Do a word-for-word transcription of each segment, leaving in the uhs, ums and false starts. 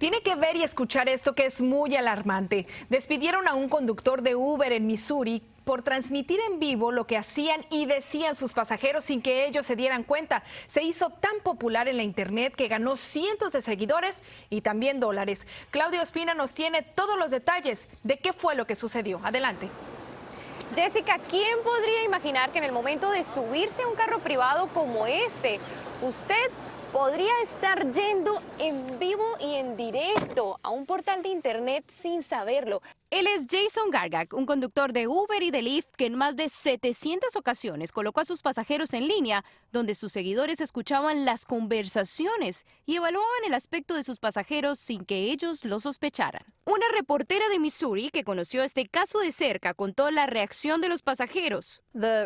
Tiene que ver y escuchar esto que es muy alarmante. Despidieron a un conductor de Uber en Missouri por transmitir en vivo lo que hacían y decían sus pasajeros sin que ellos se dieran cuenta. Se hizo tan popular en la internet que ganó cientos de seguidores y también dólares. Claudia Ospina nos tiene todos los detalles de qué fue lo que sucedió. Adelante. Jessica, ¿quién podría imaginar que en el momento de subirse a un carro privado como este, usted podría estar yendo en vivo y en directo a un portal de internet sin saberlo? Él es Jason Gargak, un conductor de Uber y de Lyft que en más de setecientas ocasiones colocó a sus pasajeros en línea, donde sus seguidores escuchaban las conversaciones y evaluaban el aspecto de sus pasajeros sin que ellos lo sospecharan. Una reportera de Missouri que conoció este caso de cerca contó la reacción de los pasajeros.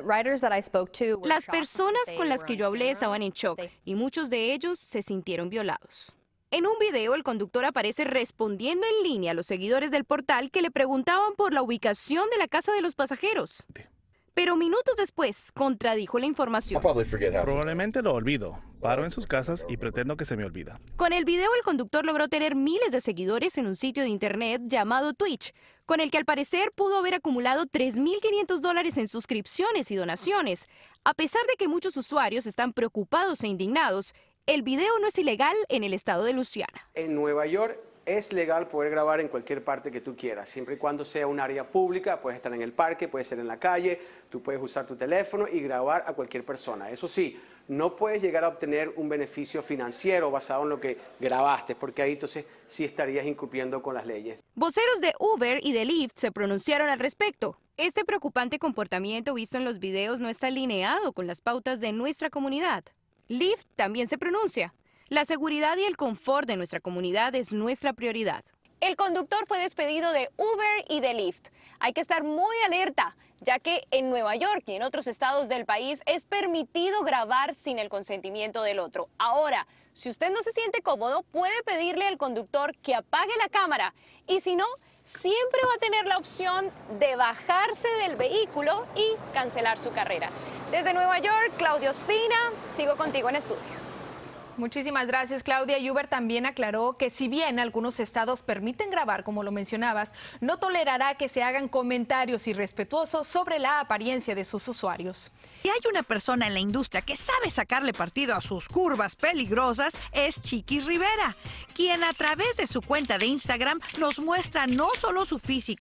Las personas con las que yo hablé estaban en shock y muchos de ellos se sintieron violados. En un video, el conductor aparece respondiendo en línea a los seguidores del portal que le preguntaban por la ubicación de la casa de los pasajeros. Pero minutos después, contradijo la información. Probablemente lo olvido. Paro en sus casas y pretendo que se me olvida. Con el video, el conductor logró tener miles de seguidores en un sitio de internet llamado Twitch, con el que al parecer pudo haber acumulado tres mil quinientos dólares en suscripciones y donaciones. A pesar de que muchos usuarios están preocupados e indignados, el video no es ilegal en el estado de Luisiana. En Nueva York es legal poder grabar en cualquier parte que tú quieras, siempre y cuando sea un área pública. Puedes estar en el parque, puedes ser en la calle, tú puedes usar tu teléfono y grabar a cualquier persona. Eso sí, no puedes llegar a obtener un beneficio financiero basado en lo que grabaste, porque ahí entonces sí estarías incumpliendo con las leyes. Voceros de Uber y de Lyft se pronunciaron al respecto. Este preocupante comportamiento visto en los videos no está alineado con las pautas de nuestra comunidad. Lyft también se pronuncia. La seguridad y el confort de nuestra comunidad es nuestra prioridad. El conductor fue despedido de Uber y de Lyft. Hay que estar muy alerta, ya que en Nueva York y en otros estados del país es permitido grabar sin el consentimiento del otro. Ahora, si usted no se siente cómodo, puede pedirle al conductor que apague la cámara y si no, siempre va a tener la opción de bajarse del vehículo y cancelar su carrera. Desde Nueva York, Claudia Ospina, sigo contigo en estudio. Muchísimas gracias, Claudia. Y Uber también aclaró que si bien algunos estados permiten grabar, como lo mencionabas, no tolerará que se hagan comentarios irrespetuosos sobre la apariencia de sus usuarios. Si hay una persona en la industria que sabe sacarle partido a sus curvas peligrosas, es Chiquis Rivera, quien a través de su cuenta de Instagram nos muestra no solo su físico,